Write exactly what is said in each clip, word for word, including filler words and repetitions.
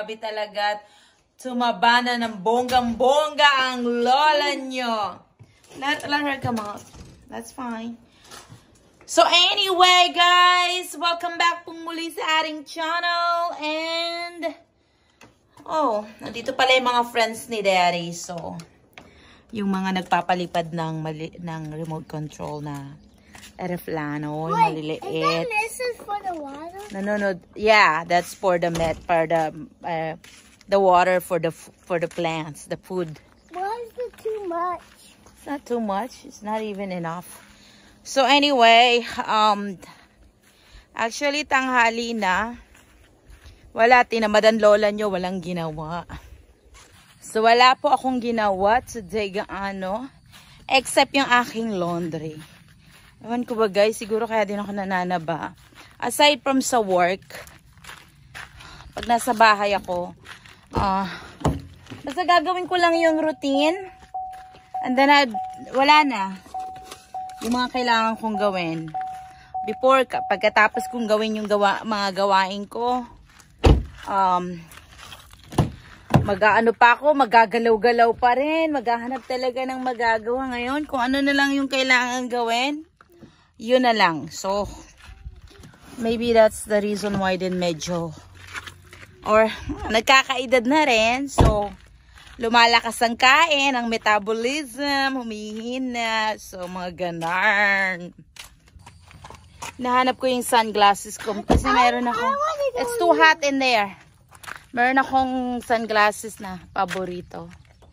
grabe talaga. Tumaba na ng bonggang-bongga ang lola nyo. Let, let her come out. That's fine. So anyway, guys, welcome back po muli sa ating channel. And, oh, nandito pala yung mga friends ni Daddy. So, yung mga nagpapalipad ng, mali, ng remote control na aeroplano, yung maliliit. Wait, this is for the water? No, no, no. Yeah, that's for the met, for the, uh, the water for the, for the plants, the food. Why is it too much? It's not too much. It's not even enough. So anyway, um, actually tanghali na. Wala, tinamadan lola nyo, walang ginawa. So wala po akong ginawa today gaano, except yung aking laundry. Ewan ko ba guys, siguro kaya din ako nananaba. Aside from sa work, pag nasa bahay ako, uh, basta gagawin ko lang yung routine. And then, I'd, wala na. Yung mga kailangan kong gawin. Before, pagkatapos kong gawin yung gawa, mga gawain ko, um, mag-ano pa ako, magagalaw-galaw pa rin, maghahanap talaga ng magagawa ngayon. Kung ano na lang yung kailangan gawin, yun na lang. So, maybe that's the reason why din medyo, or nagkakaedad na rin. So, lumalakas ang kain, ang metabolism, humihina. So, mga ganar. Nahanap ko yung sunglasses ko. Kasi meron ako. It's too hot in there. Meron akong sunglasses na paborito.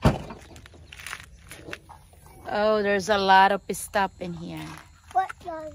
Oh, there's a lot of stuff in here. What does?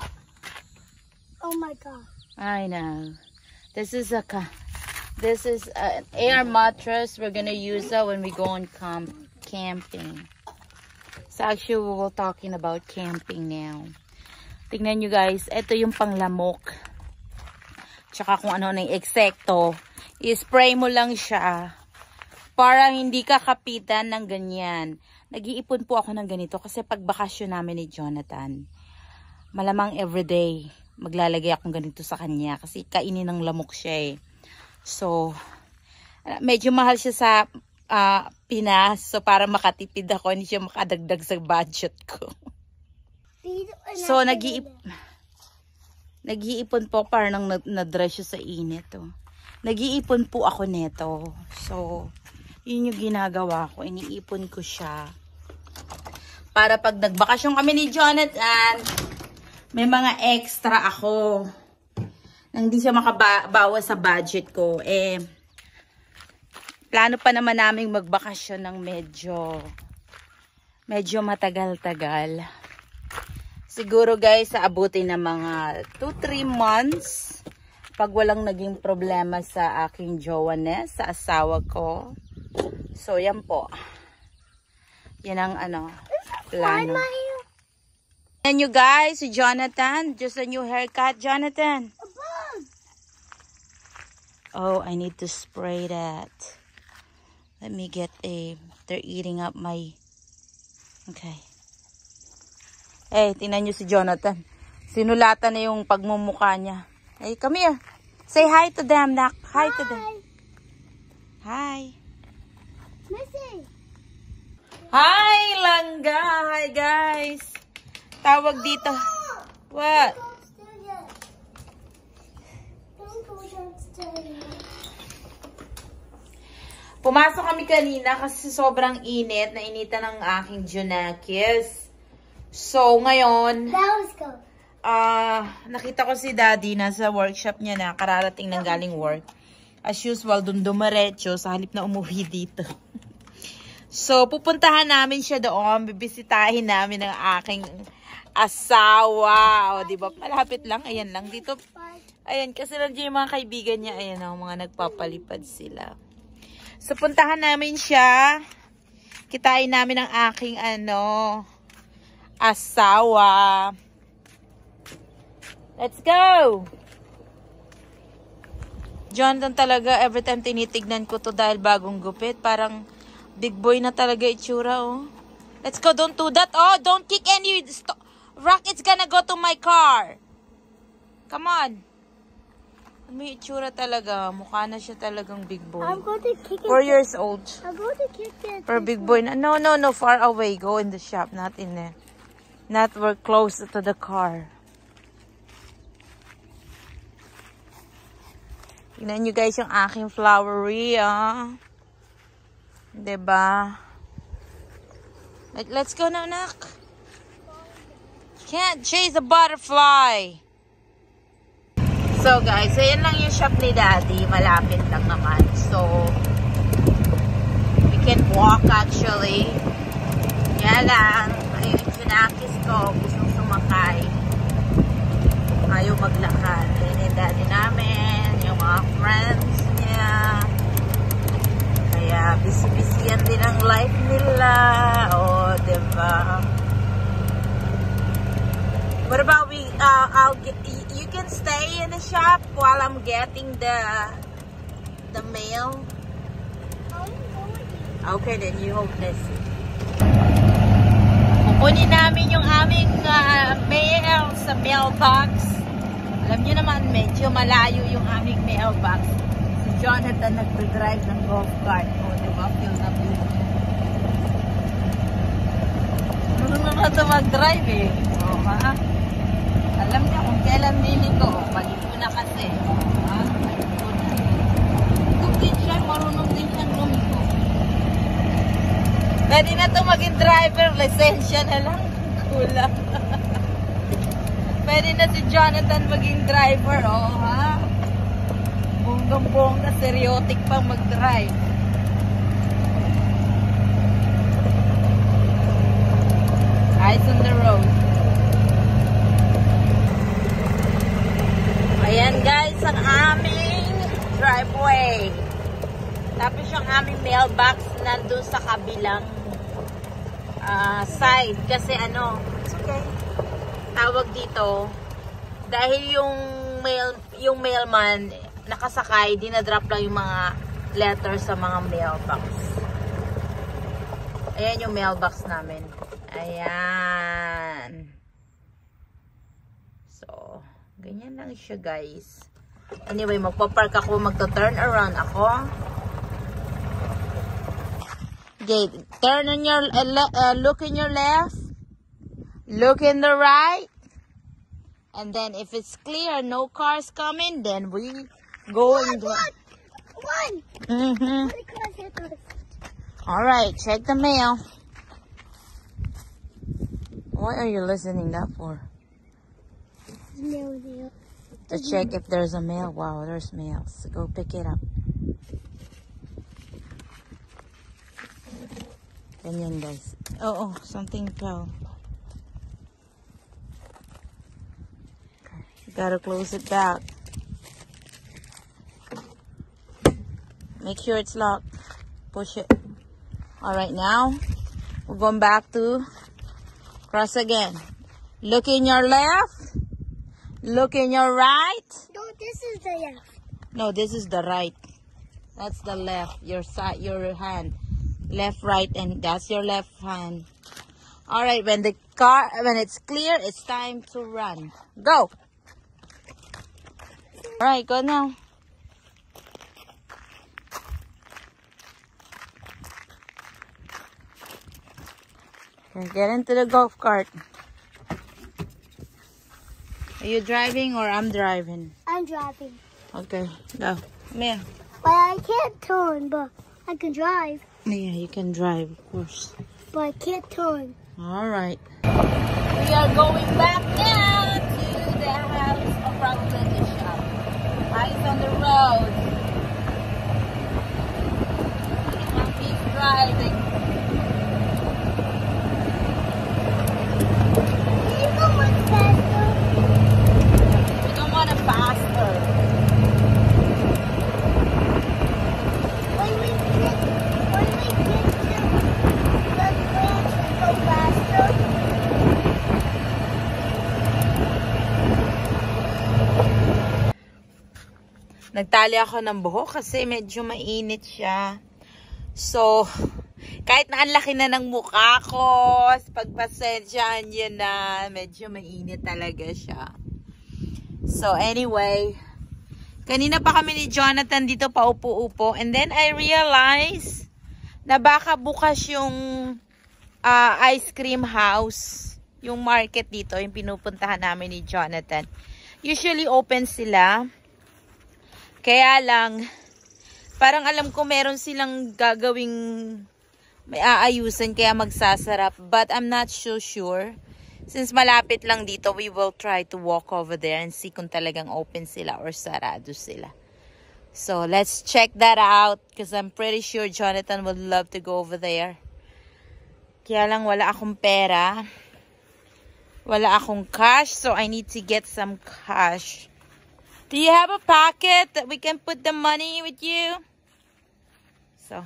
Oh my god. I know. This is a... This is an air mattress. We're gonna use that when we go on camp camping. So actually, we're talking about camping now. Tingnan nyo guys, ito yung panglamok. Tsaka kung ano na yung eksekto. I-spray mo lang siya. Parang hindi ka kapitan ng ganyan. Nag-iipon po ako ng ganito kasi pag bakasyon namin ni Jonathan, malamang everyday maglalagay akong ganito sa kanya kasi kainin ng lamok siya eh. So, medyo mahal siya sa uh, Pinas. So, para makatipid ako, hindi siya makadagdag sa budget ko. So, nag-iip nag-iipon po para nang na-dry siya sa init. Oh. Nag-iipon po ako neto. So, yun yung ginagawa ko. Iniipon ko siya. Para pag nagbakasyon kami ni Jonathan, may mga extra ako. Nang hindi siya makabawas sa budget ko, eh, plano pa naman namin magbakasyon ng medyo, medyo matagal-tagal. Siguro guys, aabutin ng mga two to three months, pag walang naging problema sa aking jowanes, sa asawa ko. So, yan po. Yan ang ano, plano. And you guys, si Jonathan, just a new haircut, Jonathan. Oh, I need to spray that. Let me get a... They're eating up my... Okay. Hey, tingnan nyo si Jonathan. Sinulatan na yung pagmumukha niya. Hey, come here. Say hi to them, Nak. Hi, hi. to them. Hi. Missy. Hi, langga. Hi, guys. Tawag dito. What? Pumasok kami kanina kasi sobrang init. Nainitan ng aking Junakis. So, ngayon, uh, nakita ko si Daddy nasa workshop niya na kararating ng galing work. As usual, dun dumaretso sa halip na umuwi dito. So, pupuntahan namin siya doon. Bibisitahin namin ang aking asawa. O, diba? Malapit lang. Ayan lang. Dito, ayan. Kasi nandiyan yung mga kaibigan niya. Ayan ang mga nagpapalipad sila. So, puntahan namin siya. Kitain namin ang aking, ano, asawa. Let's go! Jonathan talaga, every time tinitignan ko to dahil bagong gupit, parang big boy na talaga itsura, oh. Let's go, don't do that. Oh, don't kick any rock. It's gonna go to my car. Come on. May itsura talaga. Mukha na siya talagang big boy. I'm going to kick Four it. years old. I'm going to kick it. For a big boy. No, no, no. Far away. Go in the shop. Not in there. Not we're close to the car. Tingnan nyo guys yung aking flowery, ah. Diba? Let, let's go now, Nak. Can't chase a butterfly. So guys, ayan lang yung shop ni Daddy. Malapit lang naman. So, we can walk actually. Kaya lang, ayun yung sinakis ko. Gustong sumakay. Ayaw maglakad. Ayan yung Daddy namin. Yung mga friends niya. Kaya busy-busy yan din ang life nila. O, diba? What about we, uh, I'll get, you can stay in the shop while I'm getting the, the mail? Okay, then you hold this. Kukunin namin yung aming uh, mail sa mailbox. Alam nyo naman, medyo malayo yung aming mailbox. Si Jonathan nagpe-drive ng golf cart. O, diba? Feel na feel. Marunong na ito mag-drive eh. O, ha? Alam niya kung kailan niligo. Maligo na kasi. Ha? Maligo na. Kung din siya, marunong din siyang lumigo. Pwede na ito maging driver. Lisensya na lang. Kulang. Pwede na si Jonathan maging driver. O, ha? Bonggang-bongga. Seryotic pang mag-drive. Eyes on the road. Ayan guys, ang aming driveway. Tapos yung aming mailbox nandun sa kabilang uh, side. Kasi ano, it's okay. Tawag dito, dahil yung mail, yung mailman nakasakay, dinadrop lang yung mga letters sa mga mailbox. Ayan yung mailbox namin. Ayan. So, ganyan lang siya guys. Anyway, magpa-park ako, magta-turn around ako. Okay, turn on your, uh, uh, look in your left. Look in the right. And then if it's clear, no cars coming, then we go in the... One! Mm-hmm. Alright, check the mail. What are you listening that for? No, no. To check if there's a mail. Wow, there's mail. So go pick it up. Ganyan guys. Oh, oh, something fell. You gotta close it back. Make sure it's locked. Push it. Alright, now we're going back to cross again. Look in your left. Look in your right. No, this is the left. No, this is the right. That's the left. Your side, your hand. Left, right, and that's your left hand. All right, when the car, when it's clear, it's time to run. Go. All right, go now. Okay, get into the golf cart. Are you driving or I'm driving? I'm driving. Okay, go. Come here. But I can't turn, but I can drive. Yeah, you can drive, of course. But I can't turn. All right. We are going back now to the house of probably the shop. Eyes on the road. Mommy's driving. Can you go much faster? We don't want to faster. When we get, when we get to the branch, we go faster. Nagtali ako ng buhok kasi medyo mainit siya. So, kahit na ang laki na ng mukha ko, pagpasensyahan niyo na, medyo mainit talaga siya. So, anyway, Kanina pa kami ni Jonathan dito paupo-upo. And then I realized na baka bukas yung uh, ice cream house. Yung market dito, yung pinupuntahan namin ni Jonathan. Usually open sila. Kaya lang, parang alam ko meron silang gagawing may aayusan kaya magsasarap. But I'm not so sure. Since malapit lang dito, we will try to walk over there and see kung talagang open sila or sarado sila. So, let's check that out because I'm pretty sure Jonathan would love to go over there. Kaya lang wala akong pera. Wala akong cash, so I need to get some cash. Do you have a pocket that we can put the money with you? So,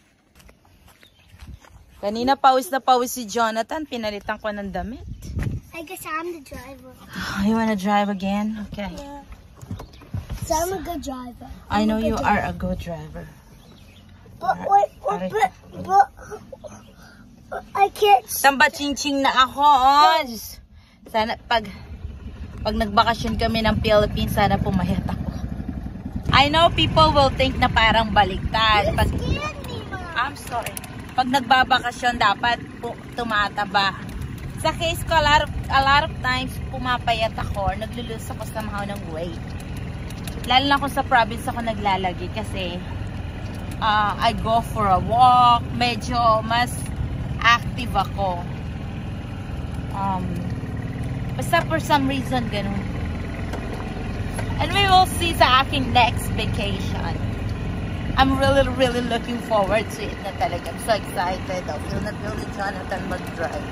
kanina pawis na pawis si Jonathan. Pinalitan ko ng damit. I guess I'm the driver. You wanna drive again? Okay. Yeah. So I'm a good driver. I I'm know a good you driver. are a good driver. But wait, wait, but, but, but I can't. Tamba ching-ching na ako. Oh. Sana pag pag nagbakasyon kami ng Philippines, sana pumayat ako. I know people will think na parang baliktad. Pag, You scared me, Mom. I'm sorry. Pag nagbabakasyon, dapat pu- tumataba. Sa case ko, a lot of, a lot of times, pumapayat ako or naglulus ako somehow ng weight. Lalo na kung sa province ako naglalagi kasi uh, I go for a walk. Medyo mas active ako. Um, basta for some reason, ganun. And we will see sa aking next vacation. I'm really, really looking forward to it na talaga. I'm so excited. I feel na feel ni Jonathan mag-drive.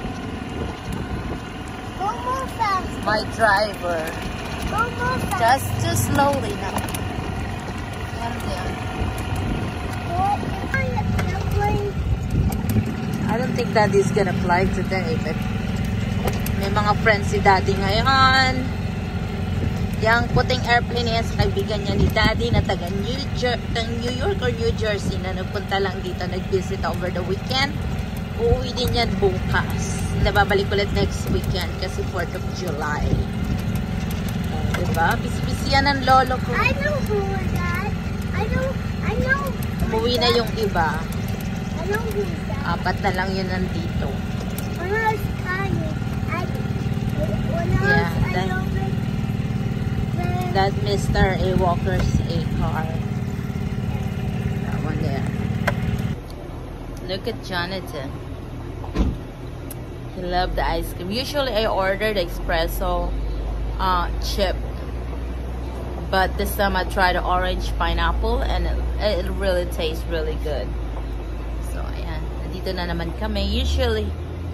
Go more fast. My driver. Go more fast. Just, just slowly now. Meron yan. Go. I'm playing. I don't think Daddy's gonna fly today, but may mga friends si Daddy ngayon. Yung puting airplane yan sa kaibigan niya ni Daddy na taga New, Jer New York or New Jersey na nagpunta lang dito, nag-visit over the weekend. Uuwi din yan bukas. Nababalik ulit next weekend kasi fourth of July. Uh, diba? Bis-bis yan ang lolo ko. I know who is that. I know. I know. Umuwi na yung iba. I know who is that. Apat na lang yun nandito. When I was tiny, I when I Yeah, was that- I know when, when That Mister A. Walker's A car. That one there. Look at Jonathan. He loved the ice cream. Usually I ordered espresso uh, chip. But this time I tried the orange pineapple and it, it really tastes really good. So ayan. Nandito na naman kami. Usually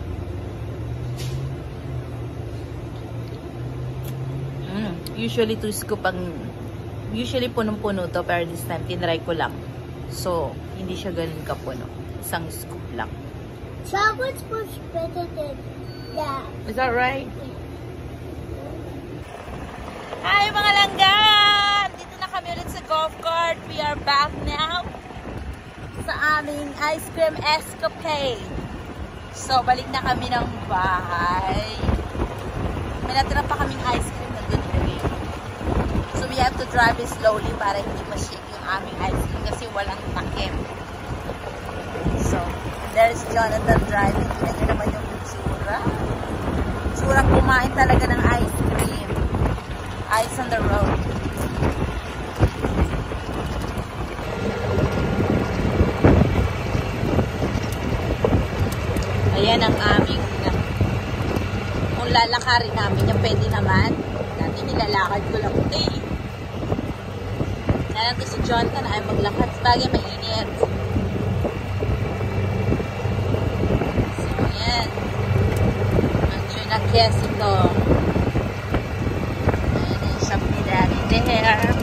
mm, usually two scoop ang usually punong-puno to pero this time tinry ko lang. So hindi siya ganun kapuno. Isang scoop lang. chocolate's much better than that. Is that right? Hi mga langga! Dito na kami ulit sa golf cart. We are back now sa aming ice cream escapade. So, balik na kami ng bahay. May natira pa kaming ice cream na doon ilagay. So, we have to drive it slowly para hindi ma-shake yung aming ice cream kasi walang takip. So, there's Jonathan driving. Tignan nyo naman yung itsura. Itsura kumain talaga ng ice cream. Ice on the road. Ayan ang aming kung lalakarin namin yung pwede naman. Dati nilalakad ko lang ito eh. Nalang ko si Jonathan ay maglakad. Bagay mainit. So ayan. Ang tuna quesito. There.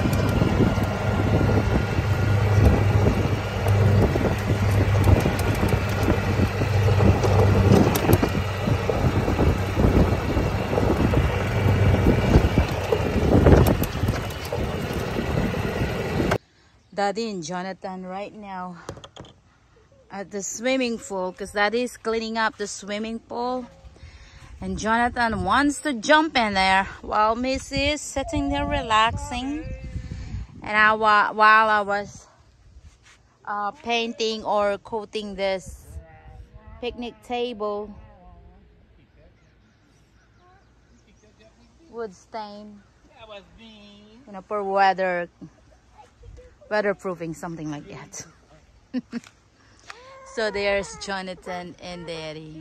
Daddy and Jonathan right now at the swimming pool because Daddy is cleaning up the swimming pool. And Jonathan wants to jump in there while Missy is sitting there relaxing. And I wa while I was uh, painting or coating this picnic table, wood stain, you know, for weather, weatherproofing, something like that. So there's Jonathan and Daddy.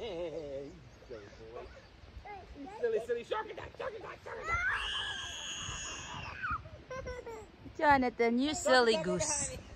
Silly, silly shark attack, shark attack, shark attack. Jonathan, you silly goose.